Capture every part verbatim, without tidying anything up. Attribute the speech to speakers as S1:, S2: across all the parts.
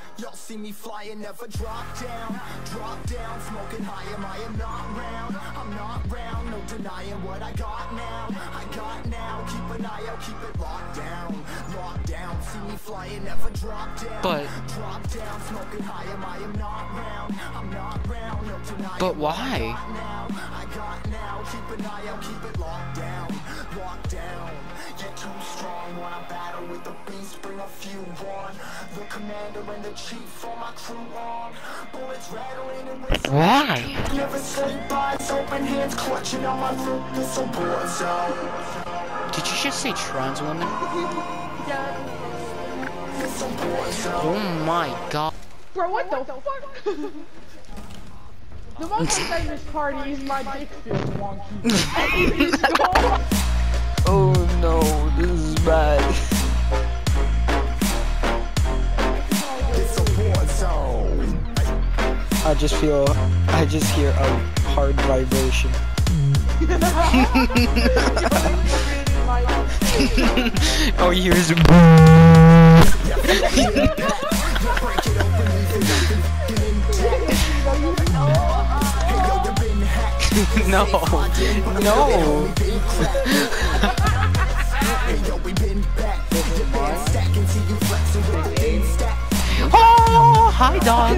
S1: Y'all see me flying, never drop down. Drop down, smoking high, am I am not round. I'm not round, no denying what I got now. I got now, keep an eye out, keep it locked down. Locked down, see me flying, never drop down.
S2: But
S1: drop down, smoking high, am I am not round. I'm not round, no denying.
S2: But why?
S1: I got now, keep an eye out, keep it locked down. Locked down, you're too strong when I battle with the beast, bring a few on. The commander and the chief for my crew on. Bullets rattling and whistling.
S2: why?
S1: Never sleep, eyes open, hands clutching on my throat. This a war zone.
S2: Did you just say trans woman?
S1: This a war zone.
S2: Oh my god.
S3: Bro, what the fuck? The most famous party is my dick feels wonky.
S2: Oh no, this is bad.
S1: It's a war zone.
S4: I just feel, I just hear a hard vibration.
S2: Oh, here's no, no. Oh, hi, dog.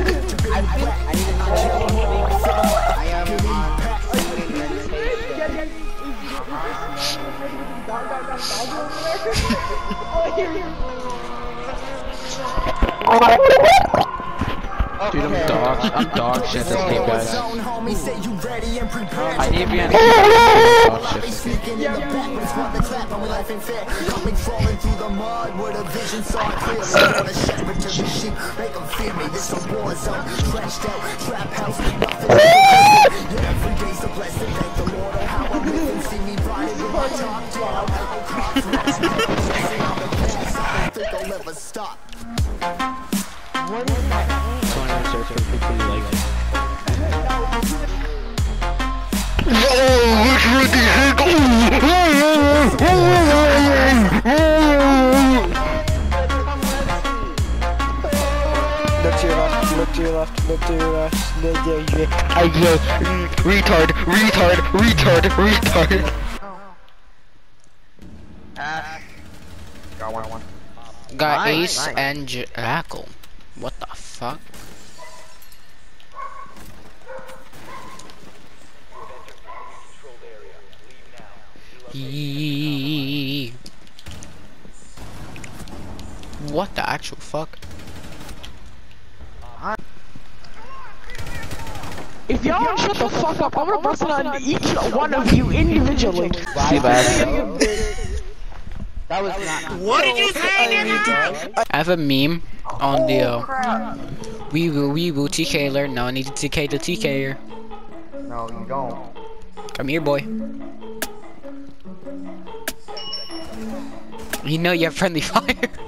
S2: Dude, I'm dog. I'm dog shit this game, guys. I need to be on dog shit.
S1: Stop.
S3: What is that?
S2: Search for people you like.
S4: Look to your left, look to your left, look to your left. Yeah, yeah, yeah. I yeah. Retard, retard, retard, retard.
S5: Ash. Got one, one.
S2: Got
S5: Nice,
S2: Ace
S5: nice.
S2: and Jackal. What the fuck? Yee. What the actual fuck?
S3: If y'all don't shut the fuck up, I'm gonna bust it on each one of you individually.
S2: See bad.
S5: That was not.
S6: What did you say, nigga?
S2: I have a meme on the uh, we will we will T K alert. Now I need to T K the T K-er.
S5: No, you don't.
S2: Come here, boy. You know you have friendly fire.